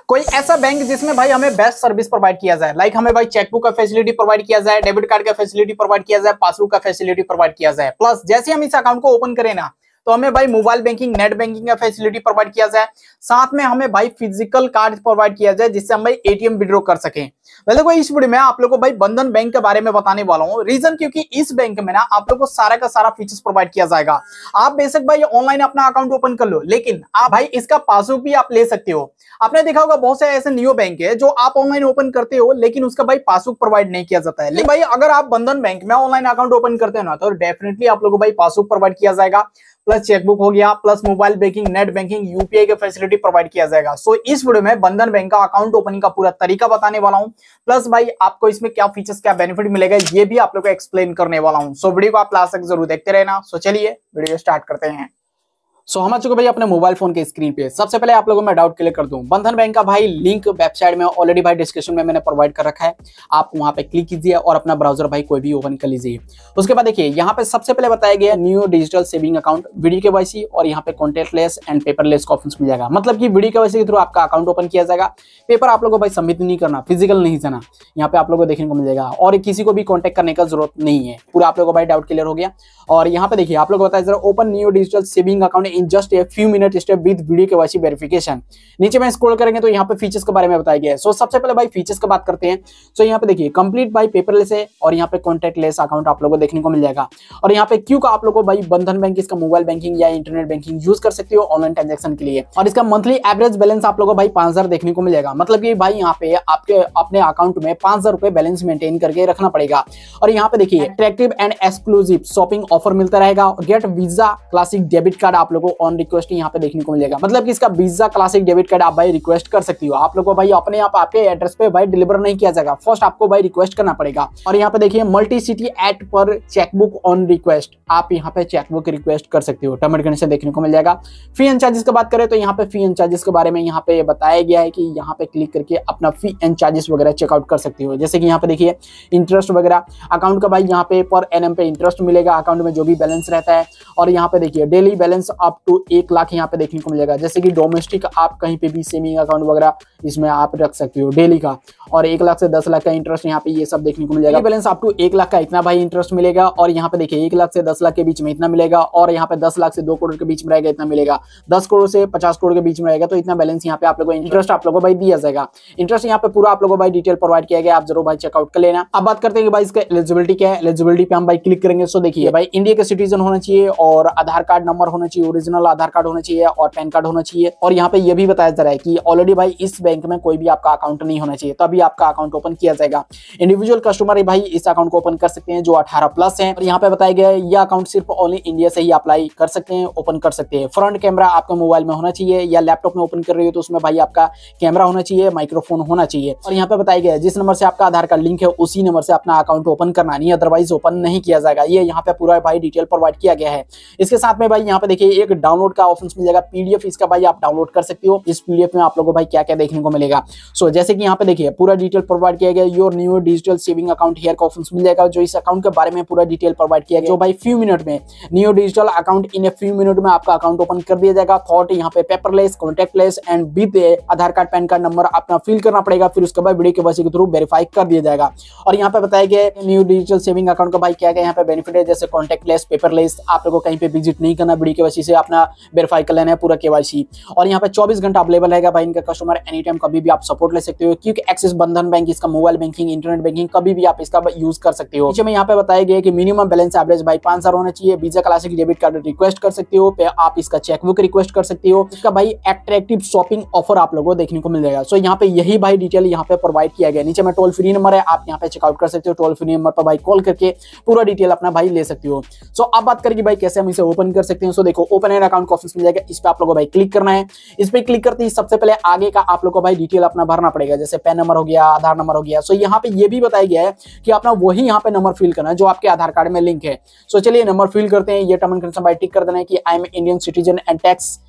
कोई ऐसा बैंक जिसमें भाई हमें बेस्ट सर्विस प्रोवाइड किया जाए, लाइक हमें भाई चेकबुक का फैसिलिटी प्रोवाइड किया जाए, डेबिट कार्ड का फैसिलिटी प्रोवाइड किया जाए, पासबुक का फैसिलिटी प्रोवाइड किया जाए, प्लस जैसे हम इस अकाउंट को ओपन करें ना तो हमें भाई मोबाइल बैंकिंग, नेट बैंकिंग का फैसिलिटी प्रोवाइड किया जाए, साथ में हमें भाई फिजिकल कार्ड प्रोवाइड किया जाए जिससे हम भाई एटीएम विड्रॉ कर सकें। देखो इस वीडियो में आप लोगों को भाई बंधन बैंक के बारे में बताने वाला हूं। रीजन क्योंकि इस बैंक में ना आप लोगों को सारा का सारा फीचर्स प्रोवाइड किया जाएगा। आप बेशक भाई ऑनलाइन अपना अकाउंट ओपन कर लो, लेकिन आप भाई इसका पासबुक भी आप ले सकते हो। आपने देखा होगा बहुत से ऐसे नियो बैंक है जो आप ऑनलाइन ओपन करते हो लेकिन उसका भाई पासबुक प्रोवाइड नहीं किया जाता है। लेकिन भाई अगर आप बंधन बैंक में ऑनलाइन अकाउंट ओपन करते हो ना तो डेफिनेटली आप लोगों को भाई पासबुक प्रोवाइड किया जाएगा, प्लस चेकबुक हो गया, plus mobile banking, net banking, UPI का फैसिलिटी प्रोवाइड किया जाएगा। सो इस वीडियो में बंधन बैंक का अकाउंट ओपनिंग का पूरा तरीका बताने वाला हूं, प्लस भाई आपको इसमें क्या फीचर्स, क्या बेनिफिट मिलेगा ये भी आप लोगों को एक्सप्लेन करने वाला हूं। सो वीडियो को आप लास्ट तक जरूर देखते रहना। सो चलिए वीडियो स्टार्ट करते हैं। सो हम आ चुके भाई अपने मोबाइल फोन के स्क्रीन पे। सबसे पहले आप लोगों को मैं डाउट क्लियर कर दूं, बंधन बैंक का भाई लिंक वेबसाइट में ऑलरेडी भाई डिस्क्रिप्शन में मैंने प्रोवाइड कर रखा है। आप वहां पे क्लिक कीजिए और अपना ब्राउजर भाई कोई भी ओपन कर लीजिए। उसके बाद देखिए यहाँ पे सबसे पहले बताया गया new digital saving account, video KYC और यहाँ पे कॉन्टैक्टलेस एंड पेपरलेस का ऑप्शन मिल जाएगा। मतलब कि वीडियो केवाईसी के थ्रू आपका अकाउंट ओपन किया जाएगा, पेपर आप लोगों को भाई सबमिट नहीं करना, फिजिकल नहीं जाना, यहाँ पे आप लोगों को देखने को मिल जाएगा और किसी को भी कॉन्टैक्ट करने का जरूरत नहीं है। पूरा आप लोगों को भाई डाउट क्लियर हो गया। और यहाँ पे देखिए आप लोगों को बताया जरा open new digital saving account in just a few minute step with video KYC verification. नीचे में स्क्रॉल करेंगे तो यहाँ पे फीचर्स के बारे में बताया गया है। सो सबसे पहले भाई फीचर्स की बात करते हैं। सो यहाँ पे देखिए कंप्लीट भाई पेपरलेस है और यहाँ पे कॉन्टैक्टलेस अकाउंट आप लोगों को देखने को मिल जाएगा। और यहाँ पे क्यों का आप लोगों को भाई बंधन बैंक इसका मोबाइल बैंकिंग या इंटरनेट बैंकिंग यूज कर सकते हो ऑनलाइन ट्रांजेक्शन के लिए। और इसका मंथली एवरेज बैलेंस आप लोगों को भाई 5000 देखने को मिल जाएगा। मतलब कि भाई यहाँ पे आपके अपने अकाउंट में 5000 रुपए बैलेंस मेंटेन करके रखना पड़ेगा। और यहाँ पे देखिए attractive and exclusive shopping offer मिलता रहेगा। Get Visa classic debit card आप लोगों को ऑन रिक्वेस्ट यहाँ पे देखने को मिल जाएगा। मतलब कि इसका वीजा क्लासिक डेबिट कार्ड आप भाई रिक्वेस्ट कर सकती हो। आप लोगों को भाई अपने आप आपके एड्रेस पे भाई डिलीवर नहीं किया जाएगा, फर्स्ट आपको भाई रिक्वेस्ट करना पड़ेगा। और यहाँ पे देखिए multi city at par chequebook on request, आप यहाँ पे चेकबुक रिक्वेस्ट कर सकते हो, टर्म एंड कंडीशन देखने को मिल जाएगा। फी एंड चार्जेस की बात करें तो यहाँ पे फी एंड चार्जेस के बारे में यहाँ पे बताया गया है कि यहाँ पे क्लिक करके अपना फी एंड चार्जेस वगैरह चेकआउट कर सकते हो। जैसे कि यहाँ पे देखिए इंटरेस्ट वगैरह अकाउंट का भाई यहाँ पे पर एनएम पे इंटरेस्ट मिलेगा अकाउंट में जो भी बैलेंस रहता है। और यहाँ पे देखिए daily balance up to 1 lakh यहाँ पे देखने को मिल जाएगा। जैसे कि डोमेस्टिक आप कहीं पे भी सेविंग अकाउंट वगैरह इसमें आप रख सकते हो डेली का। और 1 लाख से 10 लाख का इंटरेस्ट यहाँ पे ये सब देखने को मिल जाएगा। बैलेंस अप टू 1 लाख का इतना भाई इंटरेस्ट मिलेगा। और यहाँ पे देखिए 1 लाख से 10 लाख के बीच में इतना मिलेगा। और यहाँ पे 10 लाख से 2 करोड़ के बीच में रहेगा इतना मिलेगा। 10 करोड़ से 50 करोड़ के बीच में रहेगा तो इतना बैलेंस यहाँ पे आप लोगों को इंटरेस्ट आप लोगों को भाई दिया जाएगा। इंटरेस्ट यहाँ पे पूरा आप लोगों को भाई डिटेल प्रोवाइड किया गया, आप जरूर भाई चेकआउट कर लेना। अब बात करते हैं कि भाई इसका एलिजिबिलिटी क्या है। एलिजिबिलिटी पे हम भाई क्लिक करेंगे। सो देखिए भाई इंडिया के सिटीजन होना चाहिए और आधार कार्ड नंबर होना चाहिए, ओरिजिनल आधार कार्ड होना चाहिए और पैन कार्ड होना चाहिए। और यहाँ पे ये भी बताया जा रहा है कि ऑलरेडी भाई इस बैंक में कोई भी आपका अकाउंट नहीं होना चाहिए तभी आपका अकाउंट ओपन किया जाएगा। इंडिविजुअल कस्टमर भाई इस अकाउंट को ओपन कर सकते हैं जो 18+ हैं। और यहाँ पे बताया गया है यह अकाउंट सिर्फ ओनली इंडिया से ही अप्लाई कर सकते हैं, ओपन कर सकते हैं। फ्रंट कैमरा आपके मोबाइल में होना चाहिए या लैपटॉप में ओपन कर रही हो तो उसमें भाई आपका कैमरा होना चाहिए, माइक्रोफोन होना चाहिए। और यहाँ पे बताया गया है जिस नंबर से आपका आधार कार्ड लिंक है उसी नंबर से अपना अकाउंट ओपन करना, नहीं अदरवाइज ओपन नहीं किया जाएगा। ये यहाँ पे पूरा भाई डिटेल प्रोवाइड किया गया है। इसके साथ में भाई यहाँ पे देखिए एक डाउनलोड का ऑप्शन मिल जाएगा, पीडीएफ इसका भाई आप डाउनलोड कर सकते हो। इस पीडीएफ में आप लोगों को भाई क्या क्या देखने को मिलेगा। सो जैसे कि यहाँ पे देखिए पूरा डिटेल प्रोवाइड किया गया, your new digital saving account here का ऑप्शन मिल जाएगा जो इस अकाउंट के बारे में पूरा डिटेल प्रोवाइड किया गया। जो भाई फ्यू मिनट में new digital account in a few minute में आपका अकाउंट ओपन कर दिया जाएगा। थॉट यहाँ पे paperless, contactless and with Aadhaar card PAN card number अपना फिल करना पड़ेगा, फिर उसके बाद वीडियो केवाईसी के थ्रू वेरीफाई कर दिया जाएगा। और यहाँ पे बताया गया न्यू डिजिटल सेविंग अकाउंट का भाई क्या क्या यहाँ पे बेनिफिट है। जैसे कॉन्टैक्टलेस, पेपरलेस, आप लोगों को कहीं पे विजिट नहीं करना, वीडियो केवाईसी से अपना वेरीफाई कर लेना है पूरा केवाईसी। और यहाँ पे 24 घंटा अवेलेबल रहेगा भाई इनका कस्टमर, एनी टाइम कभी भी आप सपोर्ट ले सकते हो। क्योंकि एक्सिस बंधन बैंक इसका मोबाइल बैंकिंग, इंटरनेट बैंकिंग कभी भी आप इसका यूज कर सकते हो। नीचे में यहाँ पे बताया गया कि मिनिमम बैलेंस एवरेज भाई 5000 होना चाहिए। Visa classic debit card request कर सकते हो, आप इसका चेकबुक रिक्वेस्ट कर सकते हो। इसका भाई अट्रैक्टिव शॉपिंग ऑफर आप लोगों को देखने को मिल जाएगा। सो यहाँ पे यही भाई डिटेल यहाँ पे प्रोवाइड किया गया। नीचे में टोल फ्री नंबर है, आप यहाँ पे चेकआउट कर सकते हो। टोल फ्री नंबर पर भाई कॉल करके पूरा डिटेल अपना भाई ले सकते हो। सो अब बात करेंगे भाई कैसे हम इसे ओपन कर सकते हैं। सो देखो ओपन एन अकाउंट का ऑप्शन मिल जाएगा, इस पे आप लोगों को भाई क्लिक करना है। इस पे क्लिक करते ही सबसे पहले आगे का आप लोग को भाई डिटेल अपना भरना पड़ेगा, जैसे पैन नंबर हो गया, आधार नंबर हो गया। सो यहाँ पे ये भी बताया गया है कि अपना वही यहाँ पे नंबर फिल करना है जो आपके आधार कार्ड में लिंक है। सो चलिए नंबर फिल करते हैं। ये टर्म एंड कंडीशन भाई टिक कर देना है कि I am Indian citizen and tax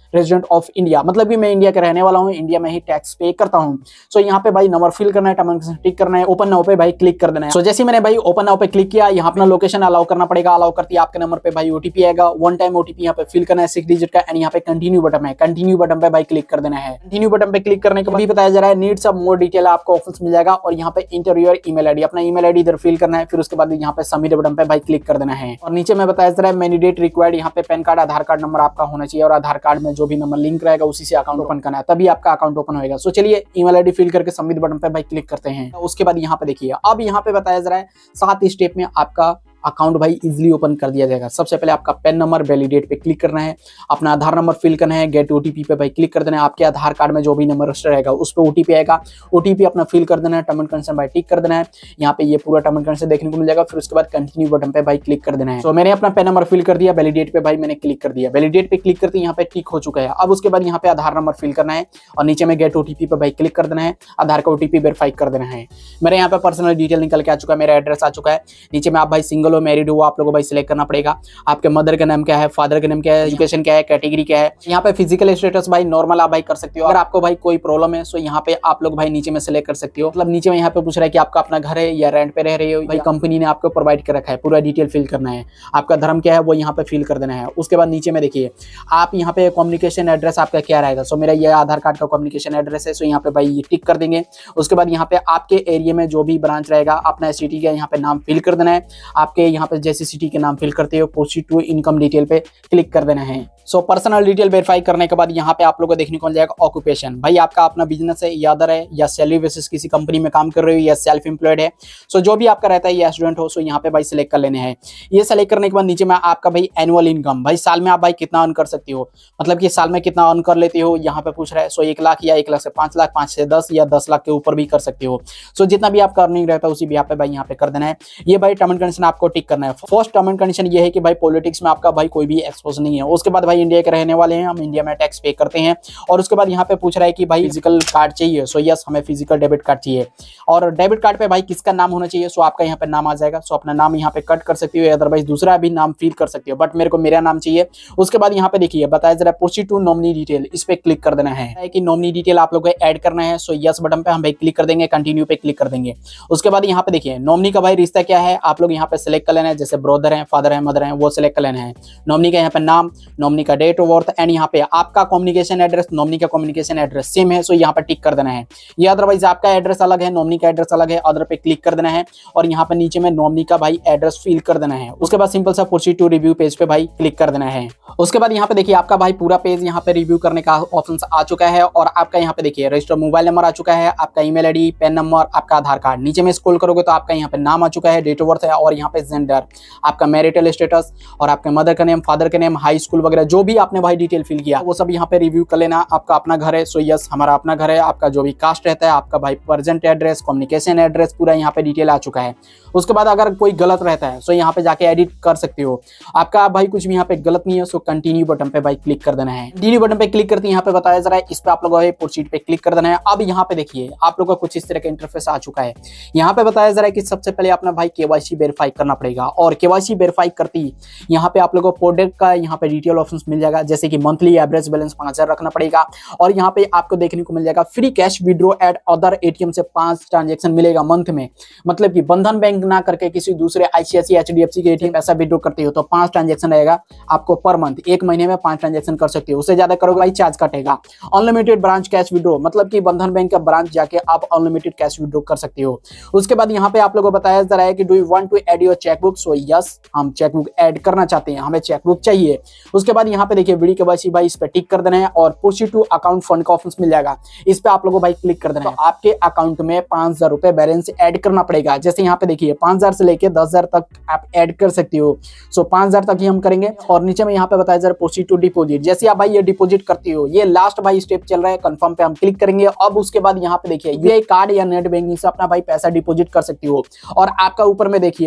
resident of India, मतलब कि मैं इंडिया का रहने वाला हूँ, इंडिया में ही टैक्स पे करता हूँ। सो यहाँ पे भाई नंबर फिल करना है, टर्म एंड कंडीशन टिक करना है, ओपन नाउ पे भाई क्लिक कर देना है। सो जैसे मैंने भाई ओपन नाउ पे क्लिक किया, यहाँ अपना लोकेशन अलाउ करना पड़ेगा, अलाउ करती है आपके नंबर पे भाई ओटीपी आएगा, वन टाइम ओटीपी यहाँ पे फिल करना है 6 डिजिट का, एंड यहाँ पे कंटिन्यू बटन है, कंटिन्यू बटन पे भाई क्लिक कर देना है। कंटिन्यू बटन पे क्लिक करने के बाद बताया जा रहा है नीड सब मोर डिटेल आपको ऑप्शन मिल जाएगा, और यहाँ पे इंटर योर ईमेल आईडी, अपना ईमेल आईडी इधर फिल करना है, फिर उसके बाद यहाँ पे सबमिट बटन पे भाई क्लिक कर देना है। और नीचे में बताया जा रहा है मैंडेट रिक्वायर्ड, यहाँ पे PAN card Aadhaar card number आपका होना चाहिए, और आधार कार्ड में जो भी नंबर लिंक रहेगा उसी से अकाउंट ओपन करना है, तभी आपका अकाउंट ओपन होगा। सो चलिए ईमेल आईडी फिल करके सबमिट बटन पे भाई क्लिक करते हैं। उसके बाद यहाँ पे देखिए, अब यहाँ पे बताया जा रहा है 7 स्टेप में आपका अकाउंट भाई इजीली ओपन कर दिया जाएगा। सबसे पहले आपका पैन नंबर वैलिडेट पे क्लिक करना है, अपना आधार नंबर फिल करना है, गेट ओटीपी पे भाई क्लिक कर देना है, आपके आधार कार्ड में जो भी नंबर रजिस्टर रहेगा उस पर ओटीपी आएगा, ओटीपी अपना फिल कर देना है, टर्म एंड कंडीशन भाई टिक कर देना है, यहाँ पे ये पूरा टर्म एंड कंडीशन देखने को मिल जाएगा, फिर उसके बाद कंटिन्यू बटन पे भाई क्लिक कर देना है। तो मैंने अपना पैन नंबर फिल कर दिया, वैलिडेट पे भाई मैंने क्लिक कर दिया, वैलिडेट पे क्लिक करते यहाँ पे टिक हो चुका है। अब उसके बाद यहाँ पे आधार नंबर फिल करना है, और नीचे में गेट ओटीपी पे भाई क्लिक कर देना है, आधार का ओटीपी वेरीफाई कर देना है। मेरे यहाँ पे पर्सनल डिटेल निकल के आ चुका है, मेरा एड्रेस आ चुका है। नीचे में आप भाई सिंगल हो मैरिड हो, आप लोगों भाई सिलेक्ट करना पड़ेगा, आपके मदर का नाम क्या है, फादर का नाम क्या है, एजुकेशन क्या है, कैटेगरी क्या है। यहाँ पे फिजिकल स्टेटस भाई नॉर्मल आप भाई कर सकते हो, अगर आपको भाई कोई प्रॉब्लम है सो यहाँ पे आप लोग भाई नीचे में सिलेक्ट कर सकते हो। मतलब नीचे में यहाँ पे पूछ रहा है कि आपका अपना घर है या रेंट पे रह रहे हो, भाई कंपनी ने आपको प्रोवाइड कर रखा है, पूरा डिटेल फिल करना है, आपका धर्म क्या है वो यहाँ पे फिल कर देना है। उसके बाद नीचे में देखिए आप यहाँ पे कम्युनिकेशन एड्रेस आपका क्या रहेगा, सो मेरा ये आधार कार्ड का कम्युनिकेशन एड्रेस है, सो यहाँ पे भाई ये टिक कर देंगे। उसके बाद यहाँ पे आपके एरिया में जो भी ब्रांच रहेगा अपना सिटी का यहाँ पे नाम फिल कर देना है, आपके यहाँ पे जैसे सिटी के नाम फिल करते हो प्रोसीड टू इनकम डिटेल पे क्लिक कर देना है। सो पर्सनल डिटेल वेरीफाई करने के बाद यहाँ पे आप लोगों को देखने को मिल जाएगा ऑक्यूपेशन, भाई आपका अपना बिजनेस है या अदर है, या सैलरी बेसिस किसी कंपनी में काम कर रहे हो, या सेल्फ एम्प्लॉयड है। सो जो भी आपका रहता है या स्टूडेंट हो, सो यहाँ पे भाई सिलेक्ट कर लेने हैं। ये सिलेक्ट करने के बाद नीचे में आपका भाई एनुअल इनकम, भाई साल में आप भाई कितना अर्न कर सकते हो, मतलब कि साल में कितना अर्न कर लेते हो यहाँ पे पूछ रहा है। सो 1 लाख या 1 लाख से 5 लाख, 5 से 10 या 10 लाख के ऊपर भी कर सकते हो। सो जितना भी आपका अर्निंग रहता है उसी भी आप भाई यहाँ पे कर देना है। ये भाई टर्म एंड कंडीशन आपको टिक करना है। फर्स्ट टर्म एंड कंडीशन ये है कि भाई पॉलिटिक्स में आपका भाई कोई भी एक्सपोज नहीं है। उसके बाद भाई इंडिया के रहने वाले हैं, हम इंडिया में टैक्स पे करते हैं। और उसके बाद यहाँ पे पूछ रहा है कि भाई फिजिकल कार्ड चाहिए, सो यस हमें फिजिकल डेबिट कार्ड चाहिए। और डेबिट कार्ड पे भाई किसका नाम होना चाहिए, सो आपका यहाँ पे नाम आ जाएगा। सो अपना नाम यहाँ पे कट कर सकती हो, अदरवाइज दूसरा भी नाम फिल कर सकती हो, बट मेरे को मेरा नाम चाहिए। उसके बाद यहाँ पे देखिए बताया जरा प्रोसीड टू नॉमिनी डिटेल, इस पे क्लिक कर देना है कि नॉमिनी डिटेल आप लोग को ऐड करना है। सो यस बटन पे हम भाई क्लिक कर देंगे, कंटिन्यू पे क्लिक कर देंगे। उसके बाद यहाँ पे देखिए नॉमिनी का भाई रिश्ता क्या है आप लोग यहाँ पे सिलेक्ट कर लेना है, जैसे ब्रदर है, फादर है, मदर है, वो सिलेक्ट कर लेना है। नॉमिनी का यहाँ पे नाम, नॉमिनी का डेट ऑफ बर्थ, एंड यहाँ पे आपका कम्युनिकेशन एड्रेस, नॉमिनी का कम्युनिकेशन एड्रेस सेम है, सो यहाँ पे टिक कर देना है। ये अदरवाइज आपका एड्रेस अलग है, नॉमिनी का एड्रेस अलग है, अदर पे क्लिक कर देना है। और यहाँ पे नीचे में नॉमिनी का भाई एड्रेस फिल कर देना है। उसके बाद सिंपल सा प्रोसीड टू रिव्यू पेज पे भाई क्लिक कर देना है। उसके बाद यहाँ पे देखिए आपका भाई पूरा पेज यहाँ पे रिव्यू करने का ऑप्शन आ चुका है, और आपका यहाँ पे देखिए रजिस्टर मोबाइल नंबर आ चुका है, आपका ईमेल आईडी, पैन नंबर, आपका आधार कार्ड। नीचे में स्क्रॉल करोगे तो आपका यहाँ पे नाम आ चुका है, डेट ऑफ बर्थ है, और यहाँ पे जेंडर, आपका मैरिटल स्टेटस, और आपके मदर का नेम, फादर का नेम, हाई स्कूल वगैरह जो भी आपने भाई डिटेल फिल किया वो सब यहाँ पे रिव्यू कर लेना। आपका अपना घर है, सो यस हमारा अपना घर है, आपका जो भी कास्ट रहता है, आपका भाई प्रेजेंट एड्रेस, कम्युनिकेशन एड्रेस, पूरा यहाँ पे डिटेल आ चुका है। उसके बाद अगर कोई गलत रहता है सो यहाँ पे जाके एडिट कर सकते हो। आपका भाई कुछ भी यहाँ पे गलत नहीं है, सो कंटिन्यू बटन पे भाई क्लिक कर देना है। कंटिन्यू बटन पे क्लिक करते हैं यहाँ पे बताया जा रहा है इस पे आप लोगों को प्रोसीड पे क्लिक कर देना है। अब यहाँ पे देखिए आप लोगों को कुछ इस तरह का इंटरफेस आ चुका है। यहाँ पे बताया जा रहा है कि सबसे पहले अपना भाई केवाईसी वेरीफाई करना पड़ेगा, और केवाईसी वेरीफाई करती यहाँ पे आप लोगों को प्रोडक्ट का यहाँ पे डिटेल ऑप्शन मिल जाएगा, जैसे कि मंथली एवरेज बैलेंस 5000 रखना पड़ेगा। और यहाँ पे आपको देखने को मिल जाएगा free cash withdraw at other ATM से 5 ट्रांजेक्शन मिलेगा मंथ में। मतलब कि बंधन बैंक ना करके किसी दूसरे आईसीआईसीआई एचडीएफसी के एटीएम पैसा विड्रॉ करते हो तो 5 ट्रांजेक्शन रहेगा आपको पर मंथ, एक महीने में 5 ट्रांजेक्शन कर सकते हो। उससे ज्यादा करोगे भाई चार्ज कटेगा। अनलिमिटेड ब्रांच कैश विड्रॉ, मतलब कि बंधन बैंक का ब्रांच जाके आप अनलिमिटेड कैश विड्रॉ कर सकते हो। उसके बाद यहाँ पे आप लोगों को बताया जा रहा है कि do you want to add your chequebook, so yes हम चेकबुक ऐड करना चाहते हैं, हमें चेकबुक चाहिए। उसके बाद यहाँ पे देखिए वीडियो केवाईसी भाई इस पे टिक कर देना है, और प्रोसीड टू अकाउंट फंड का ऑप्शन मिल जाएगा, इस पे आप लोगों को भाई क्लिक कर देना है। तो आपके अकाउंट में 5000 रुपए बैलेंस ऐड करना पड़ेगा। जैसे यहाँ पे देखिए 5000 से लेके 10000 तक आप ऐड कर सकते हो। सो 5000 तक ही हम करेंगे। और नीचे में यहाँ पे बताया जा रहा है प्रोसीड टू डिपॉजिट, जैसे आप भाई ये डिपॉजिट करते हो, ये लास्ट भाई स्टेप चल रहा है, कंफर्म पे हम क्लिक करेंगे। अब उसके बाद यहाँ पे देखिए यूपीआई कार्ड या नेट बैंकिंग से अपना भाई पैसा डिपॉजिट कर सकते हो। और आपका ऊपर में देखिए ऑर्डर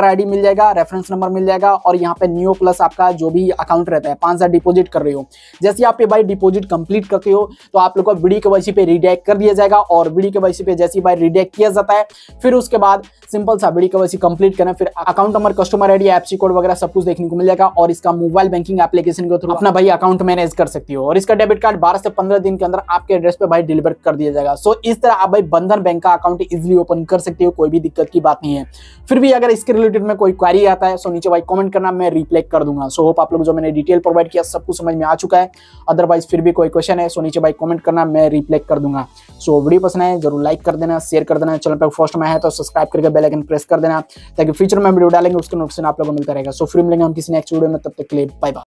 आईडी मिल जाएगा, रेफरेंस नंबर मिल जाएगा और यहाँ पे नियो प्लस आपका जो भी अकाउंट रहता है 5000 डिपॉजिट कर रहे हो, जैसे आप ये भाई डिपॉजिट कंप्लीट करते हो तो आप लोग को वीडियो केवाईसी पे रिडायरेक्ट कर दिया जाएगा। और वीडियो केवाईसी पे जैसे भाई रिडायरेक्ट किया जाता है फिर उसके बाद सिंपल सा वीडियो केवाईसी कंप्लीट करना, फिर account number, customer ID, FC code वगैरह सब कुछ देखने को मिल जाएगा और इसका मोबाइल बैंकिंग एप्लीकेशन के थ्रू अपना भाई अकाउंट मैनेज कर सकती हो। और इसका डेबिट कार्ड 12 से 15 दिन के अंदर आपके एड्रेस पे भाई डिलीवर कर दिया जाएगा। सो इस तरह आप भाई बंधन बैंक का अकाउंट इजीली ओपन कर सकते हो, कोई भी दिक्कत की बात नहीं है। फिर भी अगर इसके रिलेटेड में कोई क्वेरी आता है सो नीचे भाई कमेंट करना, मैं रिप्लाई कर दूंगा। सो होप आप लोग जो मैंने डिटेल प्रोवाइड किया सब कुछ समझ में आ चुका है। अदरवाइज फिर भी कोई क्वेश्चन है सो नीचे भाई कमेंट करना, मैं रिप्लाई कर दूंगा। सो वीडियो पसंद है जरूर लाइक कर देना, शेयर कर देना, चैनल पर फर्स्ट में है तो सब्सक्राइब करके बेल आइकन प्रेस कर देना ताकि फ्यूचर में वीडियो डालेंगे उसका नोटिफिकेशन आप लोगों को मिलता रहेगा। सो फिर मिलेंगे हम किसी नेक्स्ट वीडियो में, तब तक के लिए बाय बाय।